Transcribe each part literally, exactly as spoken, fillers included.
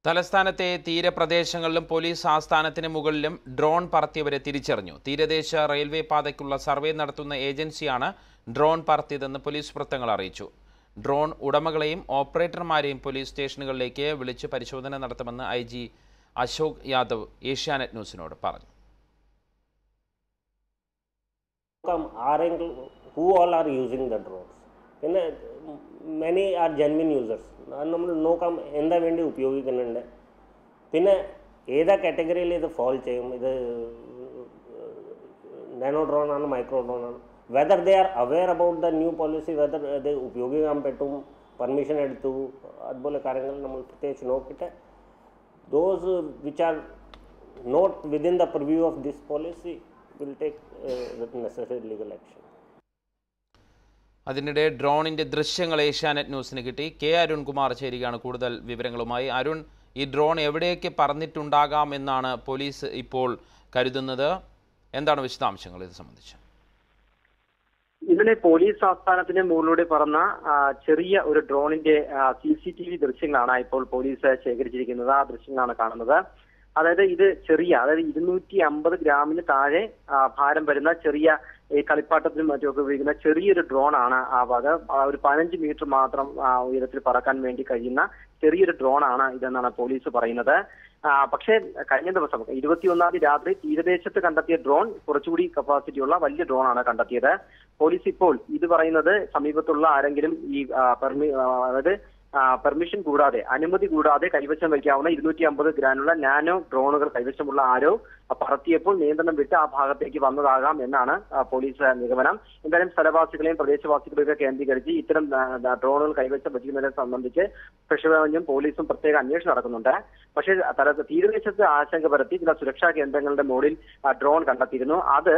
തലസ്ഥാനത്തെ തീരപ്രദേശങ്ങളിലും പോലീസ് ആസ്ഥാനത്തിന് മുകളിലും ഡ്രോൺ പറത്തിയവരെ തിരിച്ചറിഞ്ഞു. തീരദേശ റെയിൽവേ പാതയ്ക്കുള്ള സർവേ നടത്തുന്ന ഏജൻസിയാണ് ഡ്രോൺ പറത്തിയതെന്ന് പോലീസ് വൃത്തങ്ങൾ അറിയിച്ചു. ഡ്രോൺ ഉടമകളെയും ഓപ്പറേറ്റർമാരെയും പോലീസ് സ്റ്റേഷനുകളിലേക്ക് വിളിച്ച് പരിശോധന നടത്തുമെന്ന് ഐ ജി അശോക് യാദവ് ഏഷ്യാനെറ്റ് ന്യൂസിനോട് പറഞ്ഞു. Who all are using the drones? പിന്നെ many are genuine users. നമ്മൾ നോക്കാം എന്താ വേണ്ടി ഉപയോഗിക്കുന്നുണ്ട്, പിന്നെ ഏതാ കാറ്റഗറിയിൽ ഇത് ഫോൾ ചെയ്യും, ഇത് നാനോ ഡ്രോൺ ആണ് മൈക്രോ ഡ്രോൺ ആണ്, whether they are aware about the new policy, whether ഇത് ഉപയോഗിക്കാൻ പറ്റും, പെർമിഷൻ എടുത്തു, അതുപോലെ കാര്യങ്ങൾ നമ്മൾ പ്രത്യേകിച്ച് നോക്കിയിട്ട് those which are not within the purview of this policy will take uh, necessary legal action. അതിനിടെ ഡ്രോണിന്റെ ദൃശ്യങ്ങൾ ഏഷ്യാനെറ്റ് ന്യൂസിന് കിട്ടി. കെ അരുൺകുമാർ ചേരുകയാണ് കൂടുതൽ വിവരങ്ങളുമായി. അരുൺ, ഈ ഡ്രോൺ എവിടേക്ക് പറന്നിട്ടുണ്ടാകാം എന്നാണ് പോലീസ് ഇപ്പോൾ കരുതുന്നത്? എന്താണ് വിശദാംശങ്ങൾ ഇത് സംബന്ധിച്ച്? ഇന്നലെ പോലീസ് ആസ്ഥാനത്തിന് മുകളിലൂടെ പറന്ന ചെറിയ ഒരു ഡ്രോണിന്റെ സി സി ടി വി ദൃശ്യങ്ങളാണ് ഇപ്പോൾ പോലീസ് ശേഖരിച്ചിരിക്കുന്നത്. ആ ദൃശ്യങ്ങളാണ് കാണുന്നത്. അതായത് ഇത് ചെറിയ, അതായത് ഇരുന്നൂറ്റി അമ്പത് ഗ്രാമിന് താഴെ ഭാരം വരുന്ന ചെറിയ ഈ കളിപ്പാട്ടത്തിനും മറ്റുമൊക്കെ ഉപയോഗിക്കുന്ന ചെറിയൊരു ഡ്രോൺ ആണ് ആ വക. ഒരു പതിനഞ്ച് മീറ്റർ മാത്രം ഉയരത്തിൽ പറക്കാൻ വേണ്ടി കഴിയുന്ന ചെറിയൊരു ഡ്രോൺ ആണ് ഇതെന്നാണ് പോലീസ് പറയുന്നത്. പക്ഷേ കഴിഞ്ഞ ദിവസം ഇരുപത്തിയൊന്നാം തീയതി രാത്രി തീരദേശത്ത് കണ്ടെത്തിയ ഡ്രോൺ കുറച്ചുകൂടി കപ്പാസിറ്റിയുള്ള വലിയ ഡ്രോൺ ആണ് കണ്ടെത്തിയത്. പോലീസ് ഇപ്പോൾ ഇത് പറയുന്നത് സമീപത്തുള്ള ആരെങ്കിലും ഈ പെർമി അതായത് പെർമിഷൻ കൂടാതെ, അനുമതി കൂടാതെ കൈവശം വയ്ക്കാവുന്ന ഇരുന്നൂറ്റി അമ്പത് ഗ്രാമുള്ള നാനോ ഡ്രോണുകൾ കൈവശമുള്ള ആരോ പറത്തിയപ്പോൾ നിയന്ത്രണം വിട്ട് ആ ഭാഗത്തേക്ക് വന്നതാകാം എന്നാണ് പോലീസ് നിഗമനം. എന്തായാലും സ്ഥലവാസികളെയും പ്രദേശവാസികളെയൊക്കെ കേന്ദ്രീകരിച്ച് ഇത്തരം ഡ്രോണുകൾ കൈവശം വയ്ക്കുന്നതിനെ സംബന്ധിച്ച് സ്പെഷ്യൽ പോലീസും പ്രത്യേക അന്വേഷണം നടക്കുന്നുണ്ട്. പക്ഷേ തീരദേശത്ത് ആശങ്ക പരത്തി ചില സുരക്ഷാ കേന്ദ്രങ്ങളുടെ മുകളിൽ ഡ്രോൺ കണ്ടെത്തിയിരുന്നു. അത്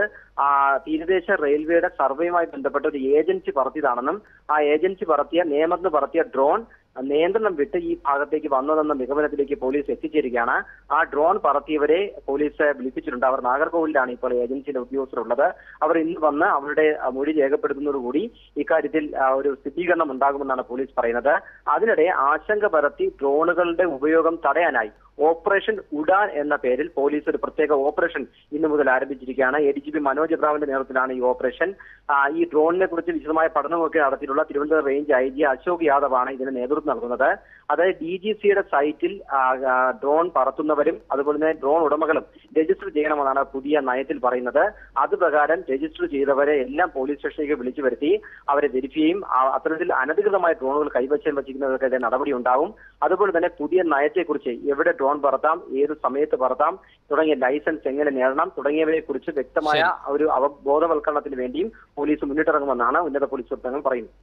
തീരദേശ റെയിൽവേയുടെ സർവേയുമായി ബന്ധപ്പെട്ട ഒരു ഏജൻസി പറത്തിയതാണെന്നും ആ ഏജൻസി പറത്തിയ നേമത്ത് പറത്തിയ ഡ്രോൺ നിയന്ത്രണം വിട്ട് ഈ ഭാഗത്തേക്ക് വന്നതെന്ന നിഗമനത്തിലേക്ക് പോലീസ് എത്തിച്ചേരുകയാണ്. ആ ഡ്രോൺ പറത്തിയവരെ പോലീസ് വിളിപ്പിച്ചിട്ടുണ്ട്. അവർ നാഗർകോവിലാണ് ഇപ്പോൾ ഏജൻസിയിലെ ഉദ്യോഗസ്ഥരുള്ളത്. അവർ ഇന്ന് വന്ന് അവരുടെ മൊഴി രേഖപ്പെടുത്തുന്നതോടുകൂടി ഇക്കാര്യത്തിൽ ഒരു സ്ഥിരീകരണം ഉണ്ടാകുമെന്നാണ് പോലീസ് പറയുന്നത്. അതിനിടെ ആശങ്ക പരത്തി ഡ്രോണുകളുടെ ഉപയോഗം തടയാനായി ഓപ്പറേഷൻ ഉഡാൻ എന്ന പേരിൽ പോലീസ് ഒരു പ്രത്യേക ഓപ്പറേഷൻ ഇന്നു മുതൽ ആരംഭിച്ചിരിക്കുകയാണ്. A D G P Manoj എബ്രാഹിമിന്റെ നേതൃത്വത്തിലാണ് ഈ ഓപ്പറേഷൻ. ഈ ഡ്രോണിനെ കുറിച്ച് വിശദമായ പഠനമൊക്കെ നടത്തിയിട്ടുള്ള Thiruvananthapuram range I G Ashok യാദവാണ് ഇതിന് നേതൃത്വം നൽകുന്നത്. അതായത് ഡി ജി സിയുടെ സൈറ്റിൽ ഡ്രോൺ പറത്തുന്നവരും അതുപോലെ തന്നെ ഡ്രോൺ ഉടമകളും രജിസ്റ്റർ ചെയ്യണമെന്നാണ് പുതിയ നയത്തിൽ പറയുന്നത്. അത് പ്രകാരം രജിസ്റ്റർ ചെയ്തവരെ എല്ലാം പോലീസ് സ്റ്റേഷനിലേക്ക് വിളിച്ചു വരുത്തി അവരെ വെരിഫൈ ചെയ്യും. അത്തരത്തിൽ അനധികൃതമായ ഡ്രോണുകൾ കൈവശം വച്ചിരിക്കുന്നവർക്കെതിരെ നടപടി ഉണ്ടാവും. അതുപോലെ തന്നെ പുതിയ നയത്തെക്കുറിച്ച് എവിടെ ഡ്രോൺ പറത്താം, ഏത് സമയത്ത് പറത്താം, തുടങ്ങിയ ലൈസൻസ് എങ്ങനെ നേടണം തുടങ്ങിയവയെ കുറിച്ച് വ്യക്തമായ ഒരു അവബോധവൽക്കരണത്തിന് വേണ്ടിയും പോലീസ് മുന്നിട്ടിറങ്ങുമെന്നാണ് ഉന്നത പോലീസ് വൃത്തങ്ങൾ പറയുന്നത്.